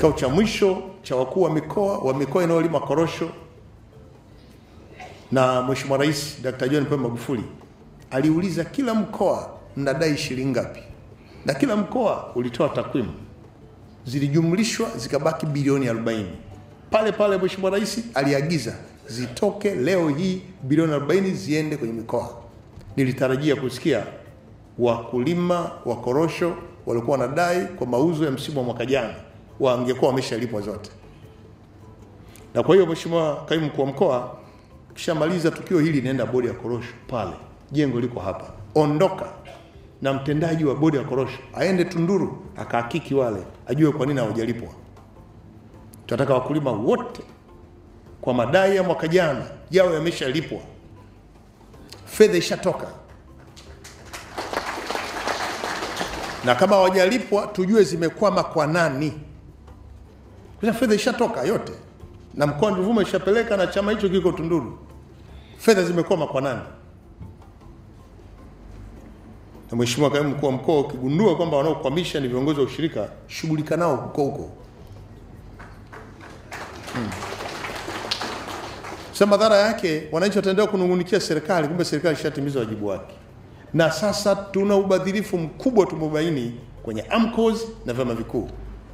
Kikao cha mwisho cha wakuu wa mikoa inayolima korosho, na Mheshimiwa Rais Dr. John Pombe Magufuli aliuliza kila mkoa mnadai shilingi ngapi, na kila mkoa ulitoa takwimu, zilijumlishwa zikabaki bilioni 40. Pale pale Mheshimiwa Rais aliagiza zitoke leo hii bilioni 40 ziende kwenye mikoa. Nilitarajia kusikia wakulima wa korosho walikuwa wanadai kwa mauzo ya msimu wa mwaka jana wangekuwa wameshalipwa zote. Na kwa hiyo Mheshimiwa Kaimu Mkuu wa Mkoa, kishamaliza tukio hili nenda bodi ya korosho pale, jengo liko hapa, ondoka na mtendaji wa bodi ya korosho aende Tunduru akahakiki wale, ajue kwa nini hawajalipwa. Tunataka wakulima wote kwa madai ya mwaka jana yao yameshalipwa, fedha ishatoka, na kama hawajalipwa tujue zimekwama kwa nani. Kwa fedha ishatoka yote, na mkoa wa Ruvuma ishapeleka, na chama hicho kiko Tunduru, fedha zimekwama kwa nani? Na Mheshimiwa Kaimu Mkuu wa Mkoa, ukigundua kwamba wanaokwamisha ni viongozi wa ushirika, shughulika nao huko. Sasa madhara yake wananchi wataendelea kunungunikia serikali, kumbe serikali ishatimiza wajibu wake. Na sasa tuna ubadhirifu mkubwa tumebaini kwenye AMCOS na vyama vikuu.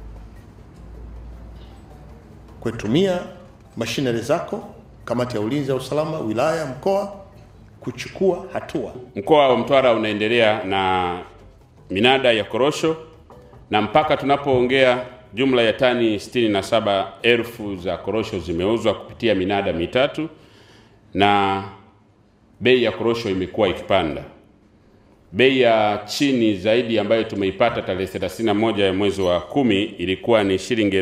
Kutumia machinery zako, kamati ya ulinzi na usalama, wilaya, mkoa, kuchukua hatua. Mkoa wa Mtwara unaendelea na minada ya korosho, na mpaka tunapoongea jumla ya tani 67,000 za korosho zimeuzwa kupitia minada mitatu, na bei ya korosho imekuwa ikipanda. Bei ya chini zaidi ambayo tumeipata tarehe 31 ya mwezi wa 10 ilikuwa ni shilingi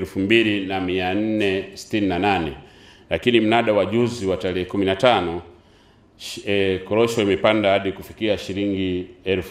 2,468, lakini mnada wa juzi wa tarehe 15 korosho imepanda hadi kufikia shilingi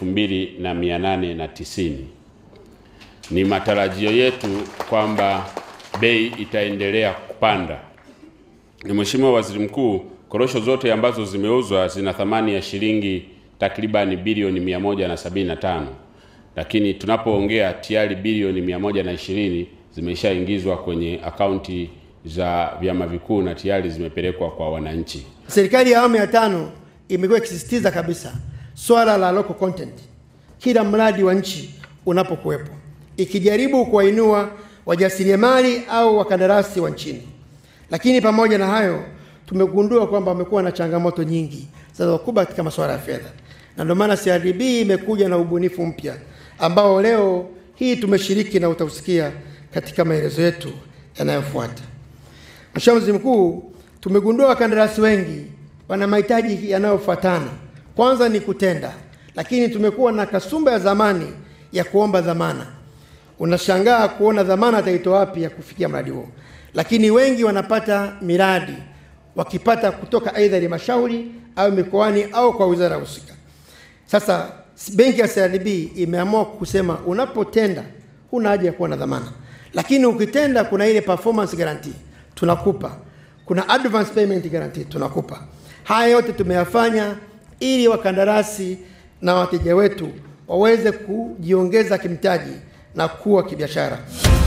2,890. Ni matarajio yetu kwamba bei itaendelea kupanda. Ni Mheshimiwa Waziri Mkuu, korosho zote ambazo zimeuzwa zina thamani ya shilingi takribani bilioni 175, lakini tunapoongea tayari bilioni 120 zimeshaingizwa kwenye akaunti za vyama vikuu na tayari zimepelekwa kwa wananchi. Serikali ya awamu ya 5 imekuwa ikisisitiza kabisa swala la local content kila mradi wa nchi unapokuwepo, ikijaribu kuwainua wajasiriamali au wakandarasi wa nchini. Lakini pamoja na hayo, tumegundua kwamba wamekuwa na changamoto nyingi zinazokubwa katika masuala ya fedha, na ndio maana CRDB imekuja na ubunifu mpya ambao leo hii tumeshiriki na utausikia katika maelezo yetu yanayofuata. Mheshimiwa Waziri Mkuu, tumegundua wakandarasi wengi wana mahitaji yanayofuatana. Kwanza ni kutenda, lakini tumekuwa na kasumba ya zamani ya kuomba dhamana. Unashangaa kuona dhamana ataitoa wapi ya kufikia mradi huo. Lakini wengi wanapata miradi wakipata kutoka aidha halmashauri au mikoani au kwa wizara husika. Sasa benki ya CRDB imeamua kusema unapotenda huna haja ya kuwa na dhamana, lakini ukitenda kuna ile performance guarantee tunakupa, kuna advance payment guarantee tunakupa. Haya yote tumeyafanya ili wakandarasi na wateja wetu waweze kujiongeza kimtaji na kuwa kibiashara.